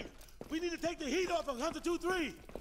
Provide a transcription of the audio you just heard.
We need to take the heat off of Hunter 2-3.